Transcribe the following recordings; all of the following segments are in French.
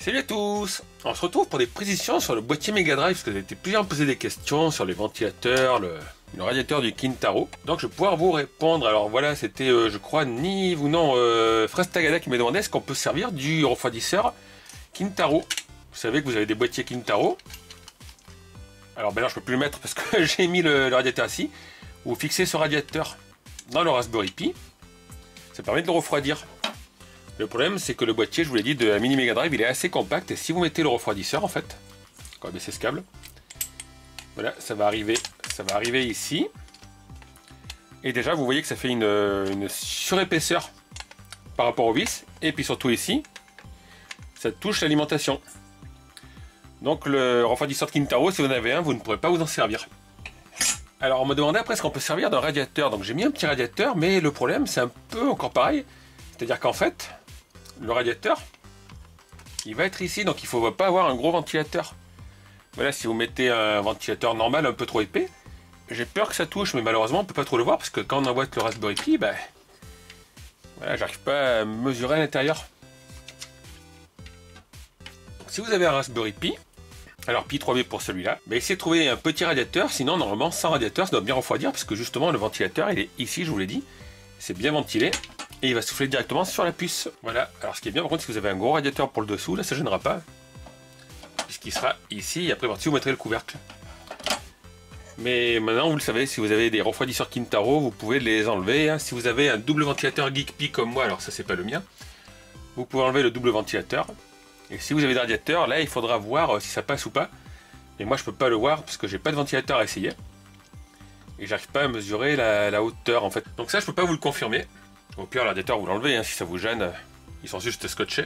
Salut à tous. On se retrouve pour des précisions sur le boîtier Mega Drive, parce que vous avez été plusieurs à me poser des questions sur les ventilateurs, le radiateur du Kintaro. Donc je vais pouvoir vous répondre. Alors voilà, c'était je crois Nive ou non Frastagada qui m'a demandé est-ce qu'on peut servir du refroidisseur Kintaro. Vous savez que vous avez des boîtiers Kintaro. Alors ben là je peux plus le mettre parce que j'ai mis le radiateur ici. Vous fixez ce radiateur dans le Raspberry Pi. Ça permet de le refroidir. Le problème, c'est que le boîtier, je vous l'ai dit, de la mini Mega Drive, il est assez compact. Et si vous mettez le refroidisseur, en fait, on va baisser ce câble. Voilà, ça va arriver ici. Et déjà, vous voyez que ça fait une surépaisseur par rapport au vis. Et puis surtout ici, ça touche l'alimentation. Donc le refroidisseur de Kintaro, si vous en avez un, vous ne pourrez pas vous en servir. Alors on me demandait après, est-ce qu'on peut servir d'un radiateur? Donc j'ai mis un petit radiateur, mais le problème, c'est un peu encore pareil. C'est-à-dire qu'en fait, le radiateur, il va être ici, donc il ne faut pas avoir un gros ventilateur. Voilà, si vous mettez un ventilateur normal un peu trop épais, j'ai peur que ça touche, mais malheureusement on ne peut pas trop le voir, parce que quand on emboîte le Raspberry Pi, ben, voilà, j'arrive pas à mesurer à l'intérieur. Si vous avez un Raspberry Pi, alors Pi 3B pour celui-là, ben, essayez de trouver un petit radiateur, sinon normalement sans radiateur ça doit bien refroidir, parce que justement le ventilateur il est ici, je vous l'ai dit, c'est bien ventilé. Et il va souffler directement sur la puce. Voilà. Alors ce qui est bien par contre, si vous avez un gros radiateur pour le dessous, là ça ne gênera pas. Puisqu'il sera ici, et après par-dessus vous mettrez le couvercle. Mais maintenant vous le savez, si vous avez des refroidisseurs Kintaro, vous pouvez les enlever. Hein. Si vous avez un double ventilateur Geekpi comme moi, alors ça c'est pas le mien, vous pouvez enlever le double ventilateur. Et si vous avez des radiateurs, là il faudra voir si ça passe ou pas. Et moi je peux pas le voir parce que j'ai pas de ventilateur à essayer. Et j'arrive pas à mesurer la hauteur en fait. Donc ça je peux pas vous le confirmer. Au pire, le radiateur, vous l'enlevez, hein, si ça vous gêne, ils sont juste scotchés.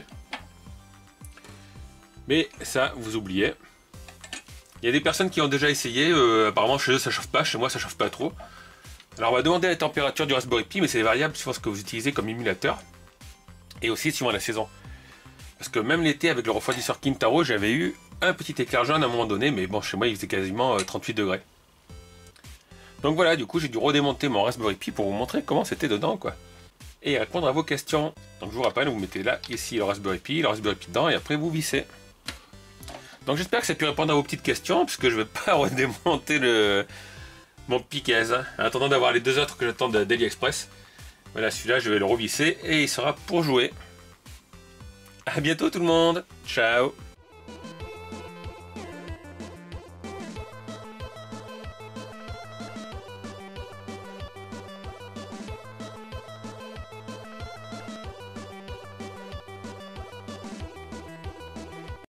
Mais ça, vous oubliez. Il y a des personnes qui ont déjà essayé, apparemment chez eux ça chauffe pas, chez moi ça chauffe pas trop. Alors on va demander la température du Raspberry Pi, mais c'est variable suivant ce que vous utilisez comme émulateur. Et aussi suivant la saison. Parce que même l'été, avec le refroidisseur Kintaro, j'avais eu un petit éclair jaune à un moment donné, mais bon, chez moi il faisait quasiment 38 degrés. Donc voilà, du coup j'ai dû redémonter mon Raspberry Pi pour vous montrer comment c'était dedans, quoi. Et répondre à vos questions. Donc je vous rappelle, vous mettez là, ici le Raspberry Pi dedans, et après vous vissez. Donc j'espère que ça a pu répondre à vos petites questions, puisque je ne vais pas redémonter mon Piquez, hein, en attendant d'avoir les deux autres que j'attends d'AliExpress. Voilà, celui-là je vais le revisser, et il sera pour jouer. A bientôt tout le monde, ciao.